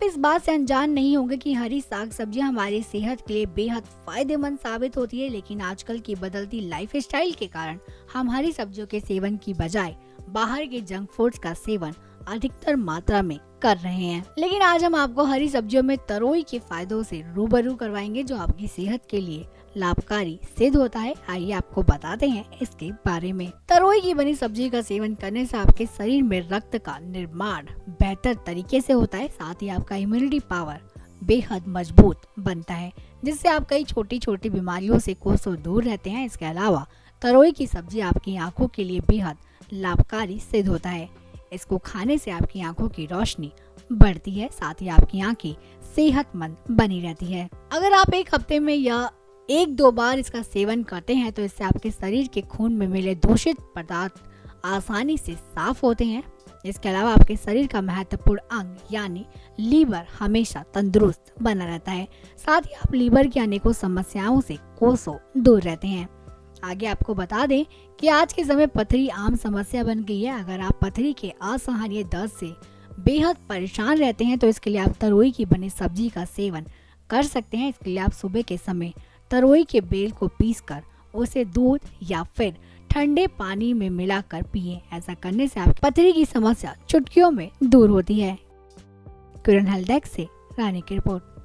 इस बात से अनजान नहीं होंगे कि हरी साग सब्जियां हमारी सेहत के लिए बेहद फायदेमंद साबित होती है, लेकिन आजकल की बदलती लाइफ स्टाइल के कारण हम हरी सब्जियों के सेवन की बजाय बाहर के जंक फूड्स का सेवन अधिकतर मात्रा में कर रहे हैं। लेकिन आज हम आपको हरी सब्जियों में तरोई के फायदों से रूबरू करवाएंगे, जो आपकी सेहत के लिए लाभकारी सिद्ध होता है। आइए आपको बताते हैं इसके बारे में। तरोई की बनी सब्जी का सेवन करने से आपके शरीर में रक्त का निर्माण बेहतर तरीके से होता है, साथ ही आपका इम्यूनिटी पावर बेहद मजबूत बनता है, जिससे आप कई छोटी छोटी बीमारियों से कोसों दूर रहते हैं। इसके अलावा तरोई की सब्जी आपकी आंखों के लिए बेहद लाभकारी सिद्ध होता है। इसको खाने से आपकी आंखों की रोशनी बढ़ती है, साथ ही आपकी आंखें सेहतमंद बनी रहती है। अगर आप एक हफ्ते में या 1-2 बार इसका सेवन करते हैं तो इससे आपके शरीर के खून में मिले दूषित पदार्थ आसानी से साफ होते हैं। इसके अलावा आपके शरीर का महत्वपूर्ण अंग यानी लीवर हमेशा तंदुरुस्त बना रहता है, साथ ही आप लीवर की अनेकों समस्याओं से कोसों दूर रहते हैं। आगे आपको बता दें कि आज के समय पथरी आम समस्या बन गई है। अगर आप पथरी के असहनीय दर्द से बेहद परेशान रहते हैं तो इसके लिए आप तरोई की बनी सब्जी का सेवन कर सकते हैं। इसके लिए आप सुबह के समय तरोई के बेल को पीसकर उसे दूध या फिर ठंडे पानी में मिलाकर पिएं। ऐसा करने से आपकी पथरी की समस्या चुटकियों में दूर होती है। किरण हेल्थ डेस्क से रानी की रिपोर्ट।